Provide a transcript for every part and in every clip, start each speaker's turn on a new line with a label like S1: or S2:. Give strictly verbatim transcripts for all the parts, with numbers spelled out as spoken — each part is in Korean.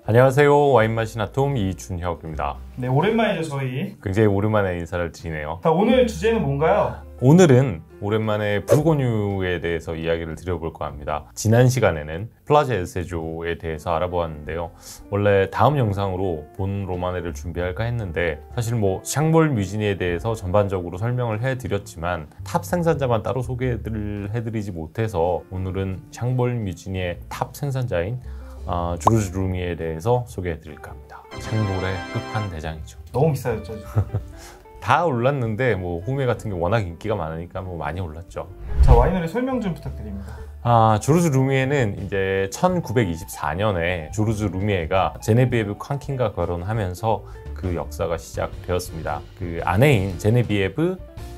S1: 안녕하세요. 와인맛이 나툼 이준혁입니다.
S2: 네, 오랜만이죠 저희.
S1: 굉장히 오랜만에 인사를 드리네요.
S2: 자, 오늘 주제는 뭔가요?
S1: 오늘은 오랜만에 부르고뉴에 대해서 이야기를 드려볼까 합니다. 지난 시간에는 플라제 에세조에 대해서 알아보았는데요. 원래 다음 영상으로 본 로마네를 준비할까 했는데 사실 뭐 샹볼 뮤지니에 대해서 전반적으로 설명을 해드렸지만 탑 생산자만 따로 소개를 해드리지 못해서 오늘은 샹볼 뮤지니의 탑 생산자인 어, 주르즈 루미에 대해서 소개해드릴까 합니다. 샹볼의 끝판대장이죠.
S2: 너무 비싸졌죠 지금.
S1: 다 올랐는데 뭐 후메 같은 게 워낙 인기가 많으니까 뭐 많이 올랐죠.
S2: 자, 와이너리 설명 좀 부탁드립니다.
S1: 아, 주르즈 루미에는 이제 천구백이십사 년에 주르즈 루미에가 제네비에브 쾅킨과 결혼하면서 그 역사가 시작되었습니다. 그 아내인 제네비에브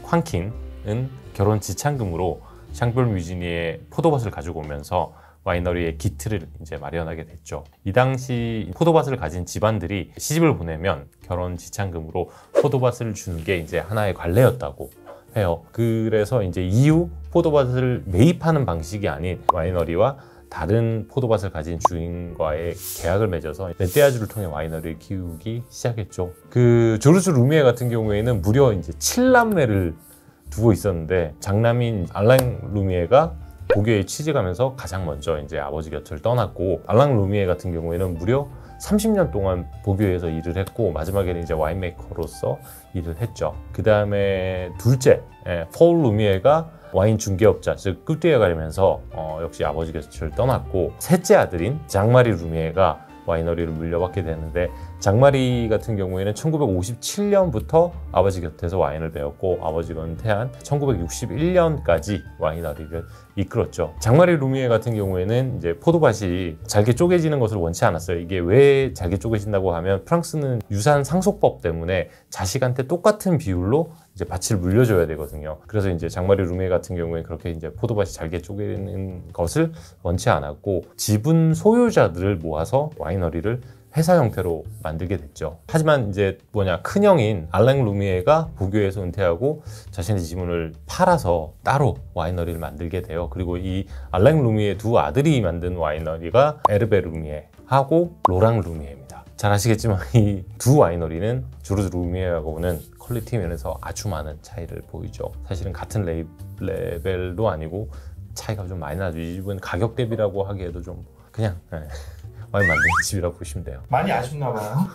S1: 쾅킨은 결혼 지참금으로 샹볼 뮤지니의 포도밭을 가지고 오면서 와이너리의 기틀을 이제 마련하게 됐죠. 이 당시 포도밭을 가진 집안들이 시집을 보내면 결혼 지참금으로 포도밭을 주는 게 이제 하나의 관례였다고 해요. 그래서 이제 이후 포도밭을 매입하는 방식이 아닌 와이너리와 다른 포도밭을 가진 주인과의 계약을 맺어서 멧돼지를 통해 와이너리를 키우기 시작했죠. 그 조르주 루미에 같은 경우에는 무려 이제 칠 남매를 두고 있었는데 장남인 알랑 루미에가 보교에 취직하면서 가장 먼저 이제 아버지 곁을 떠났고, 알랑 루미에 같은 경우에는 무려 삼십 년 동안 보교에서 일을 했고 마지막에는 이제 와인메이커로서 일을 했죠. 그 다음에 둘째 예, 폴 루미에가 와인 중개업자 즉 끝뒤에 가면서 어, 역시 아버지 곁을 떠났고, 셋째 아들인 장마리 루미에가 와이너리를 물려받게 되는데, 장마리 같은 경우에는 천구백오십칠 년부터 아버지 곁에서 와인을 배웠고 아버지가 은퇴한 천구백육십일 년까지 와이너리를 이끌었죠. 장마리 루미에 같은 경우에는 이제 포도밭이 잘게 쪼개지는 것을 원치 않았어요. 이게 왜 잘게 쪼개진다고 하면 프랑스는 유산 상속법 때문에 자식한테 똑같은 비율로 이제 밭을 물려줘야 되거든요. 그래서 이제 장마리 루미에 같은 경우에 그렇게 이제 포도밭이 잘게 쪼개는 것을 원치 않았고 지분 소유자들을 모아서 와이너리를 회사 형태로 만들게 됐죠. 하지만 이제 뭐냐 큰형인 알랑 루미에가 보교에서 은퇴하고 자신의 지분을 팔아서 따로 와이너리를 만들게 돼요. 그리고 이 알랑 루미에 두 아들이 만든 와이너리가 에르베 루미에하고 로랑 루미에입니다. 잘 아시겠지만 이 두 와이너리는 주르즈 루미에하고는 퀄리티 면에서 아주 많은 차이를 보이죠. 사실은 같은 레이, 레벨도 아니고 차이가 좀 많이 나죠. 이 집은 가격 대비라고 하기에도 좀 그냥 네. 와인 만드는 집이라고 보시면 돼요.
S2: 많이 아쉽나 봐요.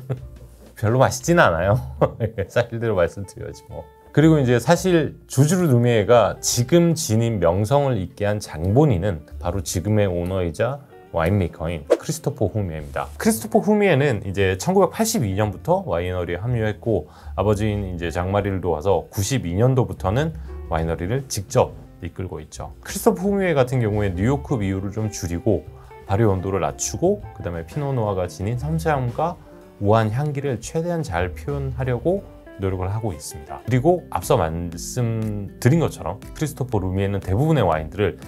S1: 별로 맛있지는 않아요. 사실대로 말씀드려야지 뭐. 그리고 이제 사실 주르즈 루미에가 지금 지닌 명성을 잇게 한 장본인은 바로 지금의 오너이자 와인메이커인 크리스토퍼 후미에입니다. 크리스토퍼 후미에는 이제 천구백팔십이 년부터 와이너리에 합류했고 아버지인 이제 장마리를 도와서 구십이 년도부터는 와이너리를 직접 이끌고 있죠. 크리스토퍼 후미에 같은 경우에 뉴요크 비율을 좀 줄이고 발효 온도를 낮추고 그 다음에 피노누아가 지닌 섬세함과 우아한 향기를 최대한 잘 표현하려고 노력을 하고 있습니다. 그리고 앞서 말씀드린 것처럼 크리스토퍼 루미에는 대부분의 와인들을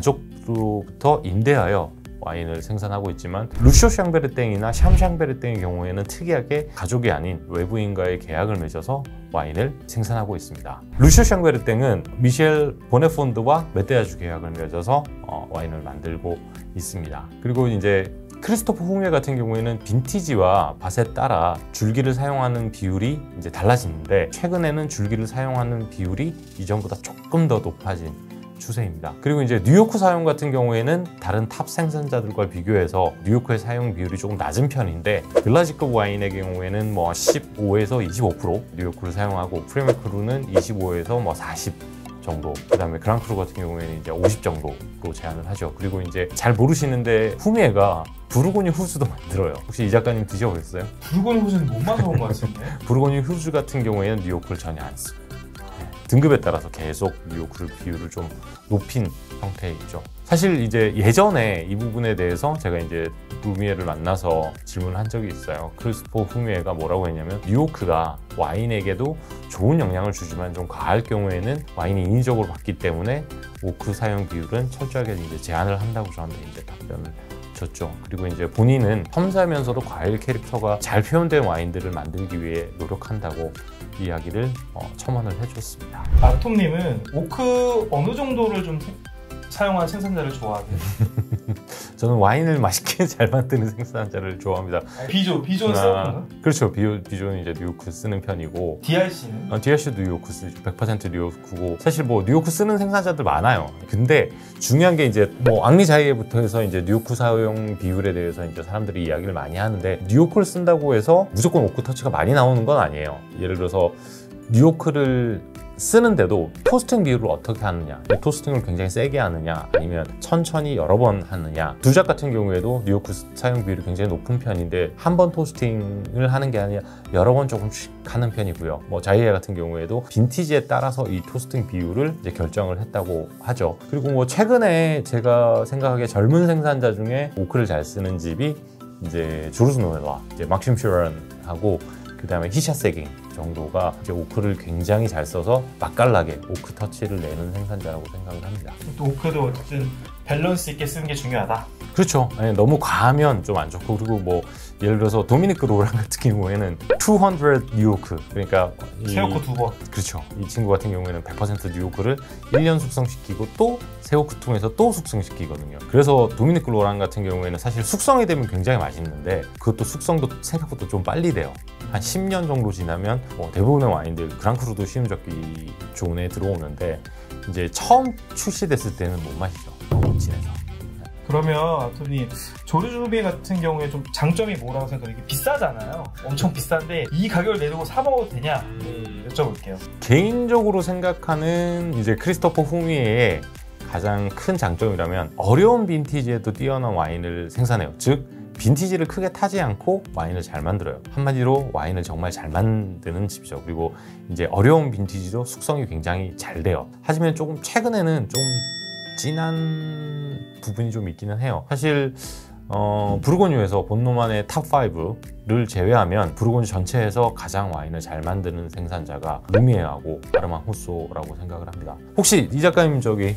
S1: 가족으로부터 임대하여 와인을 생산하고 있지만 루쇼 샹베르땡이나 샴 샹베르땡의 경우에는 특이하게 가족이 아닌 외부인과의 계약을 맺어서 와인을 생산하고 있습니다. 루쇼 샹베르땡은 미셸 보네폰드와 멧돼지 계약을 맺어서 어, 와인을 만들고 있습니다. 그리고 이제 크리스토퍼 후미에 같은 경우에는 빈티지와 밭에 따라 줄기를 사용하는 비율이 이제 달라지는데 최근에는 줄기를 사용하는 비율이 이전보다 조금 더 높아진 추세입니다. 그리고 이제 뉴요크 사용 같은 경우에는 다른 탑 생산자들과 비교해서 뉴요크의 사용 비율이 조금 낮은 편인데 빌라지급 와인의 경우에는 뭐 십오에서 이십오 퍼센트 뉴요크를 사용하고 프리메크루는 이십오에서 뭐 사십 정도, 그 다음에 그랑크루 같은 경우에는 이제 오십 정도로 제한을 하죠. 그리고 이제 잘 모르시는데 후미에가 부르고뉴 후주도 만들어요. 혹시 이 작가님 드셔보셨어요?
S2: 부르고뉴 후주는 못 마셔본 것 같은데.
S1: 부르고뉴 후주 같은 경우에는 뉴요크를 전혀 안 쓰고 등급에 따라서 계속 뉴요크를 비율을 좀 높인 형태이죠. 사실 이제 예전에 이 부분에 대해서 제가 이제 루미에를 만나서 질문을 한 적이 있어요. 크리스토퍼 후미에가 뭐라고 했냐면 뉴요크가 와인에게도 좋은 영향을 주지만 좀 과할 경우에는 와인이 인위적으로 받기 때문에 오크 사용 비율은 철저하게 이제 제한을 한다고 저한테 이제 답변을 줬죠. 그리고 이제 본인은 섬세하면서도 과일 캐릭터가 잘 표현된 와인들을 만들기 위해 노력한다고 이야기를 어, 첨언을 해줬습니다.
S2: 아톰님은 오크 어느 정도를 좀 사용한 생산자를 좋아하세요?
S1: 저는 와인을 맛있게 잘 만드는 생산자를 좋아합니다.
S2: 비조, 비조는 쓰는 건가?
S1: 그렇죠. 비조, 비조는 이제 뉴요크 쓰는 편이고
S2: 디알씨는?
S1: 어, 디알씨도 뉴요크 쓰죠. 백 퍼센트 뉴요크고 사실 뭐 뉴요크 쓰는 생산자들 많아요. 근데 중요한 게 이제 뭐 앙리자이에부터 해서 이제 뉴요크 사용 비율에 대해서 이제 사람들이 이야기를 많이 하는데 뉴요크를 쓴다고 해서 무조건 오크 터치가 많이 나오는 건 아니에요. 예를 들어서 뉴요크를 쓰는데도 토스팅 비율을 어떻게 하느냐, 토스팅을 굉장히 세게 하느냐 아니면 천천히 여러 번 하느냐. 두작 같은 경우에도 뉴요크 사용 비율이 굉장히 높은 편인데 한 번 토스팅을 하는 게 아니라 여러 번 조금씩 하는 편이고요. 뭐 자이에 같은 경우에도 빈티지에 따라서 이 토스팅 비율을 이제 결정을 했다고 하죠. 그리고 뭐 최근에 제가 생각하기에 젊은 생산자 중에 오크를 잘 쓰는 집이 이제 조르스 노엘라, 이제 막심 슈런하고 그 다음에 히샤 세깅 정도가 이제 오크를 굉장히 잘 써서 맛깔나게 오크 터치를 내는 생산자라고 생각을 합니다.
S2: 또 오크도 어쨌든 밸런스 있게 쓰는 게 중요하다.
S1: 그렇죠. 아니, 너무 과하면 좀 안 좋고 그리고 뭐 예를 들어서 도미니크 로랑 같은 경우에는 이백 뉴요크 그러니까
S2: 새오크 두 번.
S1: 그렇죠. 이 친구 같은 경우에는 백 퍼센트 뉴요크를 일 년 숙성시키고 또 새오크 통해서 또 숙성시키거든요. 그래서 도미니크 로랑 같은 경우에는 사실 숙성이 되면 굉장히 맛있는데 그것도 숙성도 생각보다 좀 빨리 돼요. 한 십 년 정도 지나면 뭐 대부분의 와인들 그랑크루도 시음젓기 존에 들어오는데 이제 처음 출시됐을 때는 못 마시죠. 너무 진해서.
S2: 그러면 아토님 조르주 루미에 같은 경우에 좀 장점이 뭐라고 생각해요? 이게 비싸잖아요. 엄청 비싼데 이 가격을 내두고 사 먹어도 되냐? 네, 여쭤볼게요.
S1: 개인적으로 생각하는 이제 크리스토퍼 후미에의 가장 큰 장점이라면 어려운 빈티지에도 뛰어난 와인을 생산해요. 즉 빈티지를 크게 타지 않고 와인을 잘 만들어요. 한마디로 와인을 정말 잘 만드는 집이죠. 그리고 이제 어려운 빈티지도 숙성이 굉장히 잘 돼요. 하지만 조금 최근에는 좀 진한 부분이 좀 있기는 해요. 사실 어, 부르고뉴에서 본노만의 탑 파이브를 제외하면 부르고뉴 전체에서 가장 와인을 잘 만드는 생산자가 루미에하고 아르망 후소라고 생각을 합니다. 혹시 이 작가님 저기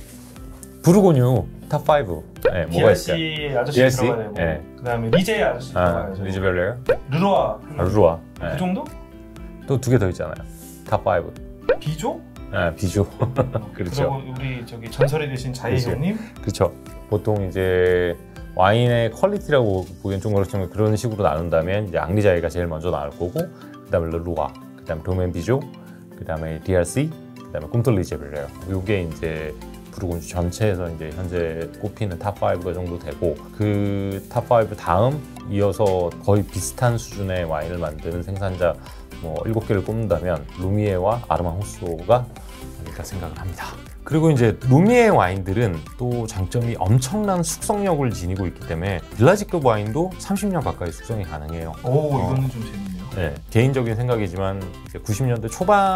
S1: 부르고뉴 탑 파이브 네, 뭐가 있을까요?
S2: 디알씨 아저씨
S1: 디알씨?
S2: 들어가야 되고
S1: 네.
S2: 그 다음에 리제 아저씨
S1: 아,
S2: 들어가야죠.
S1: 리즈 벨레어?
S2: 르로아
S1: 아, 루아.
S2: 그
S1: 네.
S2: 정도?
S1: 또 두 개 더 있잖아요. 탑 파이브.
S2: 비조?
S1: 네, 비주. 그렇죠.
S2: 그리고 우리 저기 전설이 되신 자이
S1: 그렇죠.
S2: 형님
S1: 그렇죠. 보통 이제 와인의 퀄리티라고 보기엔 좀 그렇지만 그런 식으로 나눈다면 이제 앙리자이가 제일 먼저 나올 거고 그다음에 르루아, 그다음에 로맨 비조, 그다음에 디알씨, 그다음에 꿈틀 리제 벨레어. 요게 이제 부르고뉴 전체에서 이제 현재 꼽히는 탑 파이브가 정도 되고 그 탑 파이브 다음 이어서 거의 비슷한 수준의 와인을 만드는 생산자 뭐 일곱 개를 꼽는다면 루미에와 아르망 후소가 아닐까 생각을 합니다. 그리고 이제 루미에 와인들은 또 장점이 엄청난 숙성력을 지니고 있기 때문에 빌라지급 와인도 삼십 년 가까이 숙성이 가능해요.
S2: 오
S1: 어.
S2: 이거는 좀 재밌네요.
S1: 네, 개인적인 생각이지만 이제 구십 년대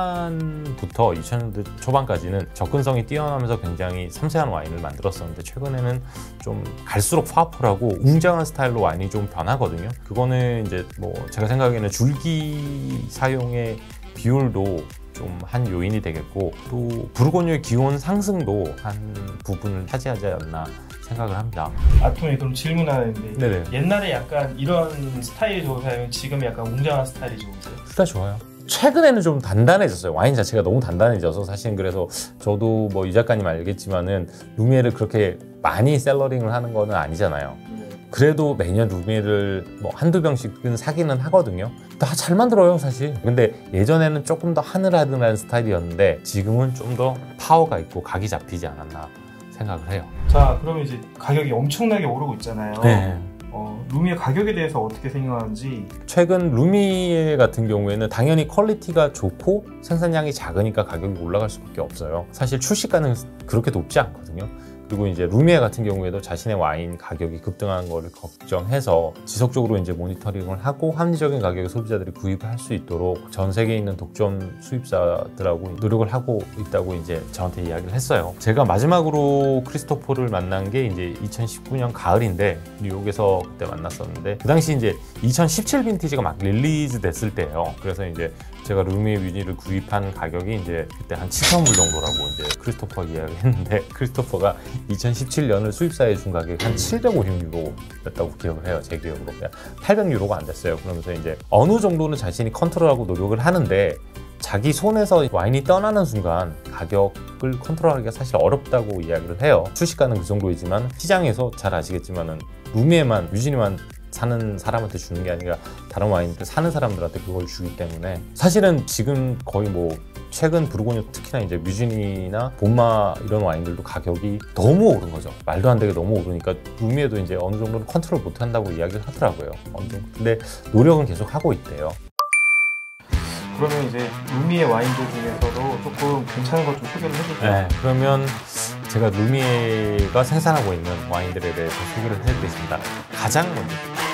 S1: 초반부터 이천 년대 초반까지는 접근성이 뛰어나면서 굉장히 섬세한 와인을 만들었었는데 최근에는 좀 갈수록 파워풀하고 웅장한 스타일로 와인이 좀 변하거든요. 그거는 이제 뭐 제가 생각에는 줄기 사용의 비율도 좀 한 요인이 되겠고 또 부르고뉴의 기온 상승도 한 부분을 차지하지 않나 생각을 합니다.
S2: 아톰이 그럼 질문하는데
S1: 네네.
S2: 옛날에 약간 이런 스타일이 좋으세요? 지금 약간 웅장한 스타일이 좋으세요?
S1: 둘 다 좋아요. 최근에는 좀 단단해졌어요. 와인 자체가 너무 단단해져서 사실은 그래서 저도 뭐 이 작가님 알겠지만은 루미에를 그렇게 많이 셀러링을 하는 거는 아니잖아요. 그래도 매년 루미에를 뭐 한두 병씩은 사기는 하거든요. 다 잘 만들어요 사실. 근데 예전에는 조금 더 하늘하늘한 스타일이었는데 지금은 좀 더 파워가 있고 각이 잡히지 않았나 생각을 해요.
S2: 자 그러면 이제 가격이 엄청나게 오르고 있잖아요.
S1: 네.
S2: 어, 루미의 가격에 대해서 어떻게 생각하는지.
S1: 최근 루미에 같은 경우에는 당연히 퀄리티가 좋고 생산량이 작으니까 가격이 올라갈 수밖에 없어요. 사실 출시가는 그렇게 높지 않거든요. 그리고 이제 루미에 같은 경우에도 자신의 와인 가격이 급등하는 거를 걱정해서 지속적으로 이제 모니터링을 하고 합리적인 가격에 소비자들이 구입할 수 있도록 전 세계에 있는 독점 수입사들하고 노력을 하고 있다고 이제 저한테 이야기를 했어요. 제가 마지막으로 크리스토퍼를 만난 게 이제 이천십구 년 가을인데 뉴욕에서 그때 만났었는데 그 당시 이제 이천십칠 빈티지가 막 릴리즈 됐을 때예요. 그래서 이제 제가 루미의 뮤니를 구입한 가격이 이제 그때 한 칠천 불 정도라고 이제 크리스토퍼 이야기를 했는데 크리스토퍼가 이천십칠 년을 수입사에 준 가격이 한 칠백오십 유로였다고 기억을 해요. 제 기억으로. 그냥 팔백 유로가 안 됐어요. 그러면서 이제 어느 정도는 자신이 컨트롤하고 노력을 하는데 자기 손에서 와인이 떠나는 순간 가격을 컨트롤하기가 사실 어렵다고 이야기를 해요. 출시가는 그 정도이지만 시장에서 잘 아시겠지만은 루미에만 뮤지니만 사는 사람한테 주는 게 아니라 다른 와인들 사는 사람들한테 그걸 주기 때문에 사실은 지금 거의 뭐 최근 부르고뉴 특히나 이제 뮤지니나 본마 이런 와인들도 가격이 너무 오른 거죠. 말도 안 되게 너무 오르니까 루미에도 이제 어느 정도는 컨트롤 못 한다고 이야기를 하더라고요. 어느 정도. 근데 노력은 계속 하고 있대요.
S2: 그러면 이제 루미의 와인들 중에서도 조금 괜찮은 걸 좀 소개를 해주세요.
S1: 네, 그러면 제가 루미에가 생산하고 있는 와인들에 대해서 소개를 해드리겠습니다. 가장 먼저